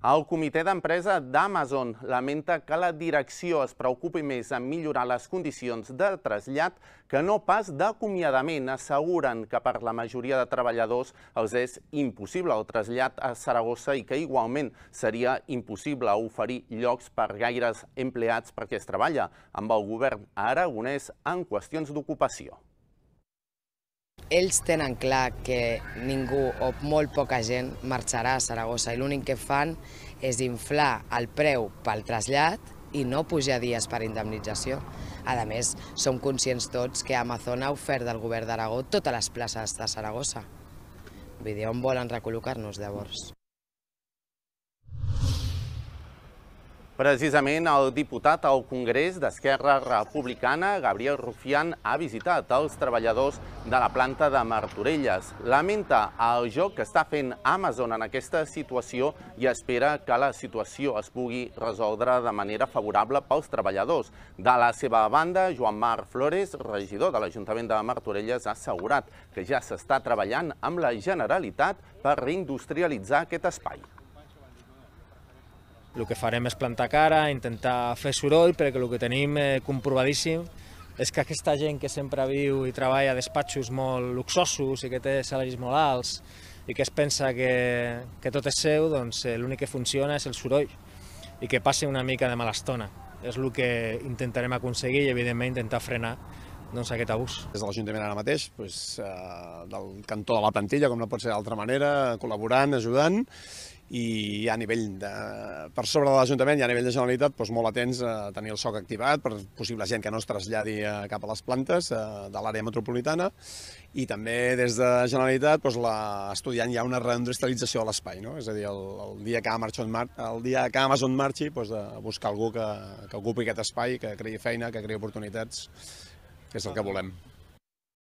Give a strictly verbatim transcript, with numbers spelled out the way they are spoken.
El comitè d'empresa d'Amazon lamenta que la direcció es preocupi més en millorar les condicions de trasllat que no pas d'acomiadament. Asseguren que per la majoria de treballadors els és impossible el trasllat a Saragossa i que igualment seria impossible oferir llocs per gaires empleats perquè es treballa amb el govern aragonès en qüestions d'ocupació. Ells tenen clar que ningú o molt poca gent marxarà a Saragossa i l'únic que fan és inflar el preu pel trasllat i no pujar dies per indemnització. A més, som conscients tots que Amazon ha ofert del govern d'Aragó totes les places de Saragossa. Vull dir, on volen recol·locar-nos llavors? Precisament el diputat al Congrés d'Esquerra Republicana, Gabriel Rufián, ha visitat els treballadors de la planta de Martorelles. Lamenta el joc que està fent Amazon en aquesta situació i espera que la situació es pugui resoldre de manera favorable pels treballadors. De la seva banda, Joan Marc Flores, regidor de l'Ajuntament de Martorelles, ha assegurat que ja s'està treballant amb la Generalitat per reindustrialitzar aquest espai. El que farem és plantar cara, intentar fer soroll, perquè el que tenim comprovadíssim és que aquesta gent que sempre viu i treballa a despatxos molt luxosos i que té salaris molt alts i que es pensa que, que tot és seu, doncs l'únic que funciona és el soroll i que passi una mica de mala estona. És el que intentarem aconseguir i, evidentment, intentar frenar doncs, aquest abús. Des de l'Ajuntament ara mateix, doncs, eh, del cantó de la plantilla, com no pot ser d'altra manera, col·laborant, ajudant, i a nivell de, per sobre de l'Ajuntament i a nivell de Generalitat doncs molt atents a tenir el soc activat per possible gent que no es traslladi cap a les plantes de l'àrea metropolitana i també des de Generalitat doncs, la, estudiant ja una reindustrialització de l'espai, no? És a dir, el, el, dia que Amazon, el dia que Amazon marxi doncs, de buscar algú que, que ocupi aquest espai, que creï feina, que creï oportunitats, que és el que volem.